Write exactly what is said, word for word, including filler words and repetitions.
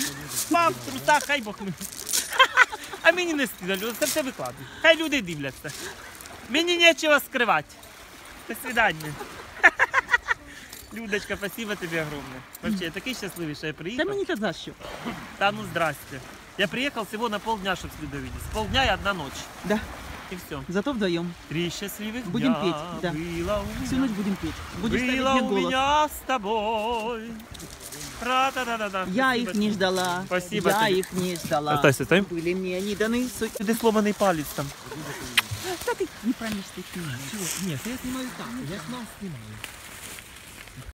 Пав в трусах, хай Бог мені. А мені не стидно, це все викладую. Хай люди дивляться. Мені нічого скривати. До свидання. Людочка, спасибо тобі огромне. Вообще, я такий щасливий, що я приїхав. Та мені то за що? Та ну здрасте. Я приехал всего на полдня, чтобы с Людой видеть. С полдня и одна ночь. Да, И все. зато вдвоем. Три счастливых Будем дня петь, да. было у меня. Всю ночь будем петь. Будешь ставить Было мне у голос. меня с тобой. Ра-та-та-та-та. Я Спасибо их не тебе. ждала. Спасибо Я тебе. их не ждала. Остайся там. Были мне они даны. Суть. Ты сломанный палец там. Да ты неправильно что ты снимаешь. Нет, я снимаю так. Я снял, снимаю.